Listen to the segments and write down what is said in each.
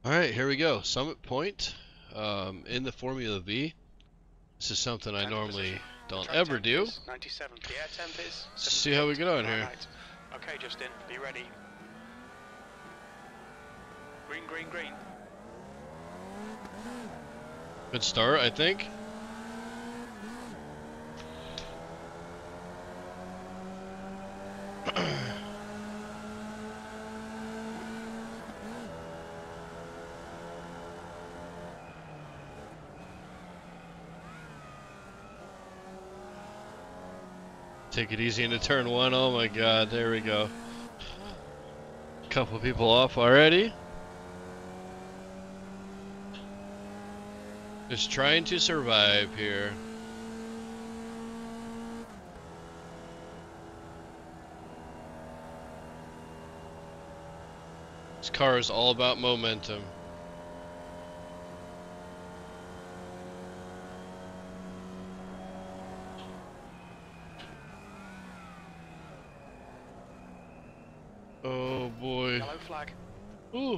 Alright, here we go. Summit Point in the Formula Vee. This is something I normally don't ever do. 97. The air temp is See how we get on here. right. Okay, Justin, be ready. Green, green, green. Good start, I think. Take it easy into turn one. Oh my god, there we go. Couple people off already. Just trying to survive here. This car is all about momentum. Oh boy. Yellow flag. Ooh.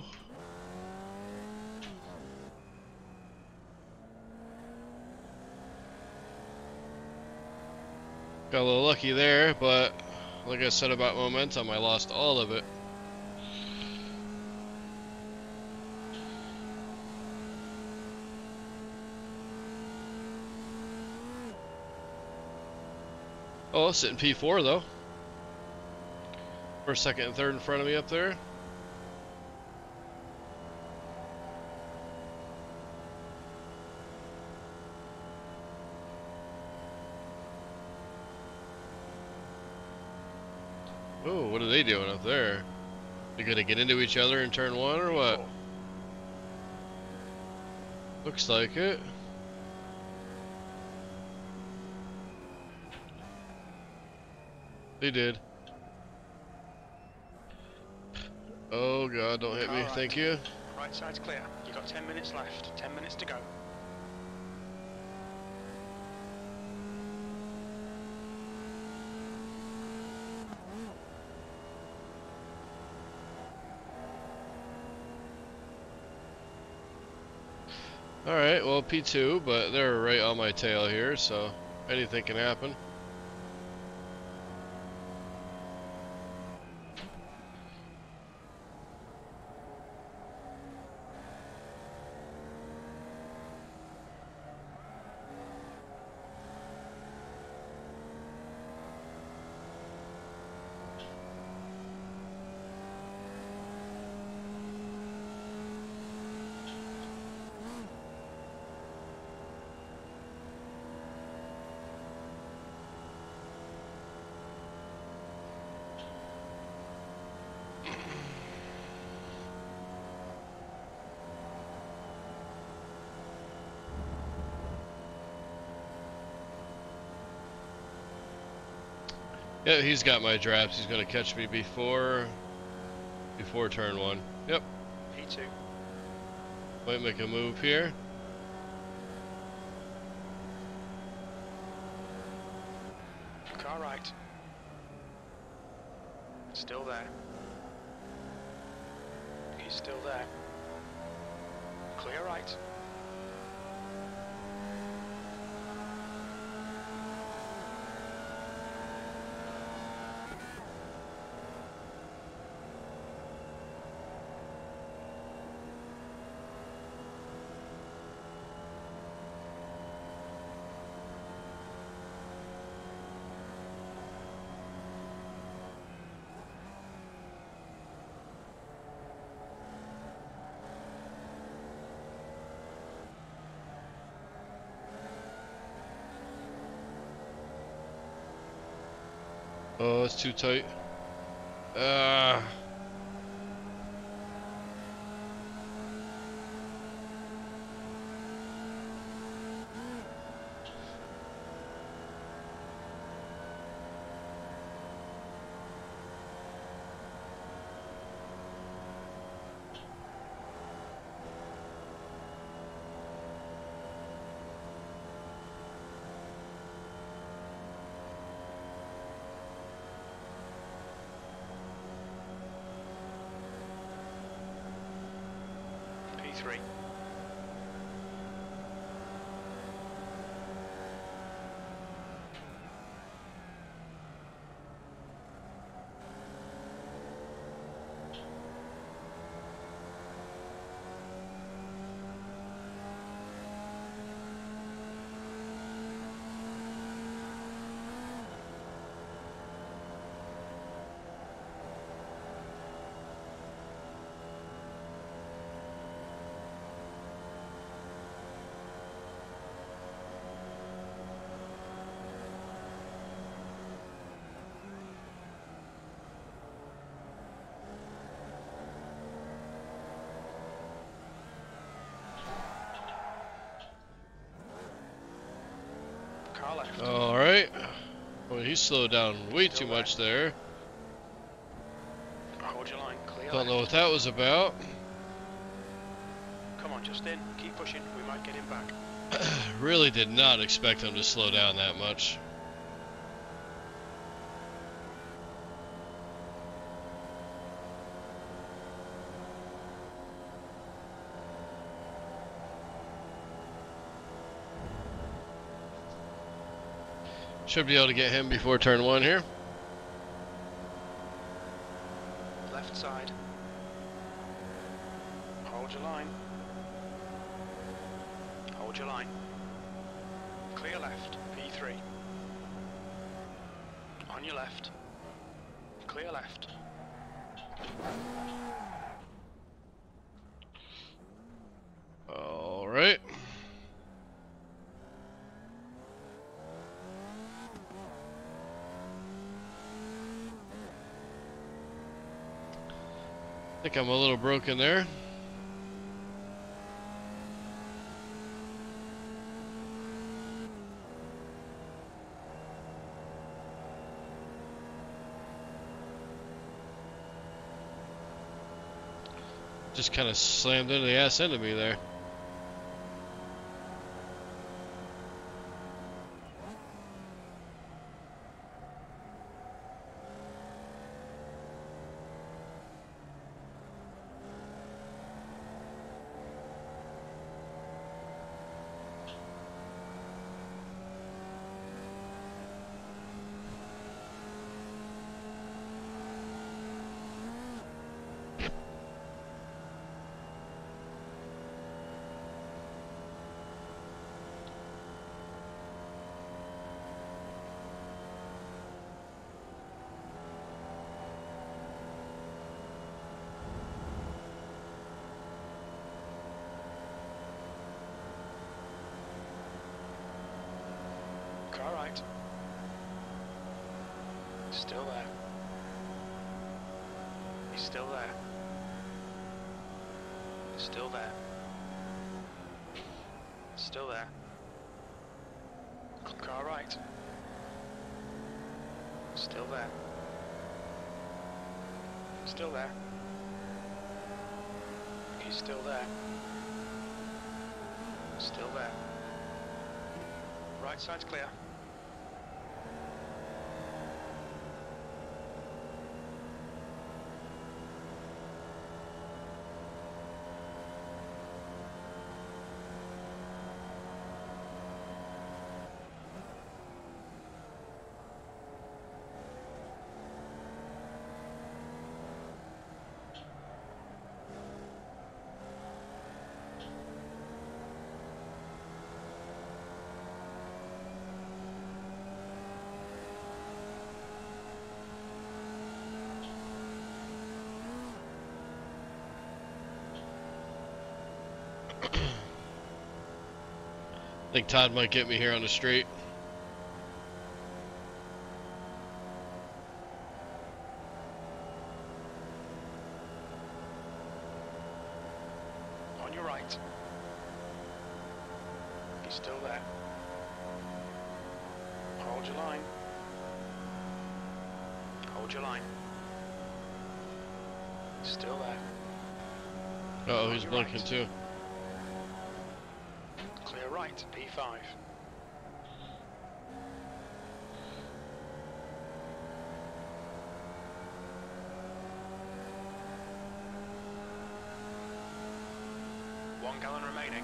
Got a little lucky there, but like I said about momentum, I lost all of it. Oh, sitting P4 though. First, second, and third in front of me up there. Oh, what are they doing up there? They're gonna get into each other in turn one or what? Looks like it. They did. Oh god, don't hit me. Right. Thank you. Right side's clear. You got 10 minutes left. 10 minutes to go. Alright, well P2, but they're right on my tail here, so anything can happen. Yeah, he's got my drafts. He's gonna catch me before turn one. Yep. P2. Might make a move here. Car right. Still there. He's still there. Clear right. Oh, it's too tight. Ah. P3. Car left. Alright. Well, he slowed down way Still too there. much there. Hold your line, clear Don't know what left. that was about. Come on, just in. Keep pushing. We might get him back. Really did not expect him to slow down that much. Should be able to get him before turn 1 here. Left side. Hold your line. Hold your line. Clear left, P3. On your left. Clear left. Alright. I think I'm a little broken there. Just kind of slammed into the ass end of me there. Car right. Still there. He's still there. Still there. Still there. Car right. Still there. Still there. He's still there. Still there. Right side's clear. I think Todd might get me here on the straight. On your right. He's still there. Hold your line. Hold your line. He's still there. Uh oh, he's blinking right. too. Clear right, P5. 1 gallon remaining.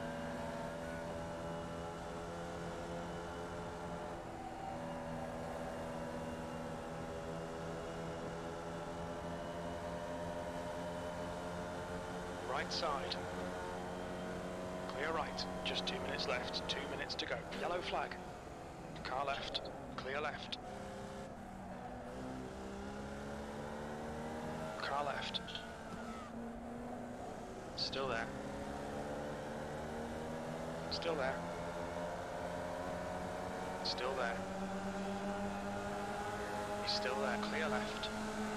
Right side. Clear right. Just 2 minutes left. 2 minutes to go. Yellow flag. Car left. Clear left. Car left. Still there. Still there. Still there. He's still there. Clear left.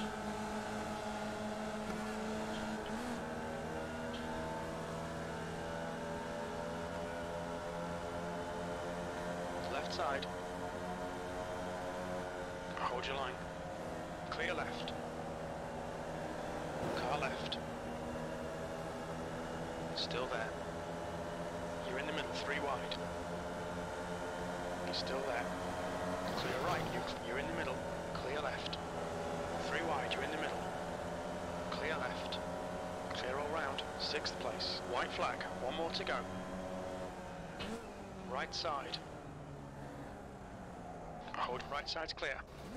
Left side. Hold your line. Clear left. Car left. Still there. You're in the middle, 3 wide. You're still there. Clear right, you're in the middle. Clear left. 3 wide, you're in the middle. Clear left. Clear all round. 6th place. White flag. 1 more to go. Right side. Hold right side's clear.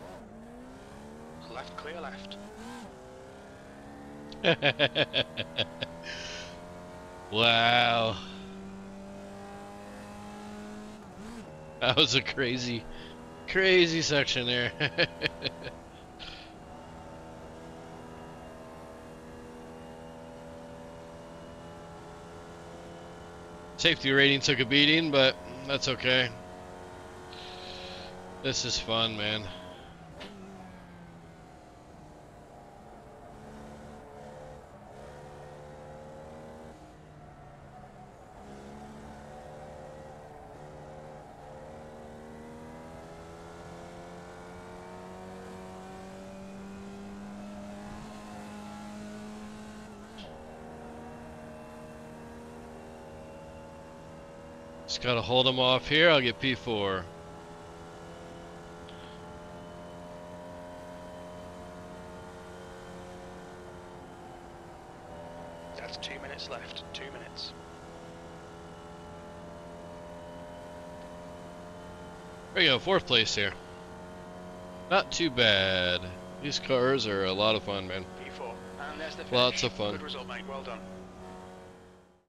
Left clear left. Wow. That was a crazy section there. Safety rating took a beating, but that's okay. This is fun, man. Just gotta hold them off here. I'll get P4. That's 2 minutes left. 2 minutes. There you go, 4th place here. Not too bad. These cars are a lot of fun, man. P4. And there's the finish. Lots of fun. Good result, mate. Well done.